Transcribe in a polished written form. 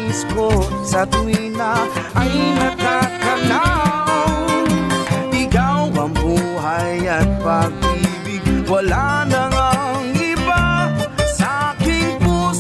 nais ko sa tuwina ay nakakanaw. Ikaw ang buhay at pag-ibig, wala